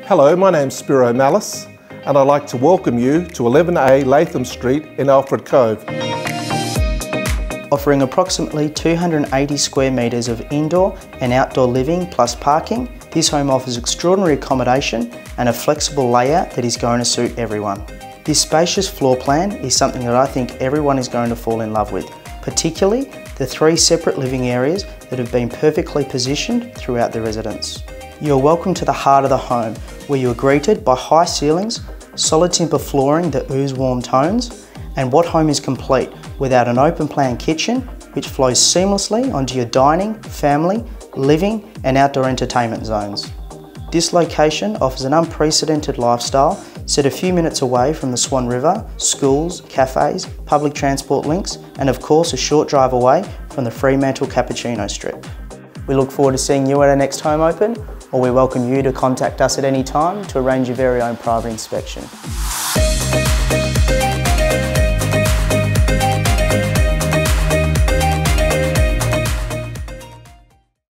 Hello, my name's Spiro Malice and I'd like to welcome you to 11A Latham Street in Alfred, Cove. Offering approximately 280 square metres of indoor and outdoor living plus parking, this home offers extraordinary accommodation and a flexible layout that is going to suit everyone. This spacious floor plan is something that I think everyone is going to fall in love with, particularly the 3 separate living areas that have been perfectly positioned throughout the residence. You are welcome to the heart of the home, where you are greeted by high ceilings, solid timber flooring that ooze warm tones, and what home is complete without an open plan kitchen which flows seamlessly onto your dining, family, living and outdoor entertainment zones. This location offers an unprecedented lifestyle set a few minutes away from the Swan River, schools, cafes, public transport links and of course a short drive away from the Fremantle Cappuccino Strip. We look forward to seeing you at our next home open, or we welcome you to contact us at any time to arrange your very own private inspection.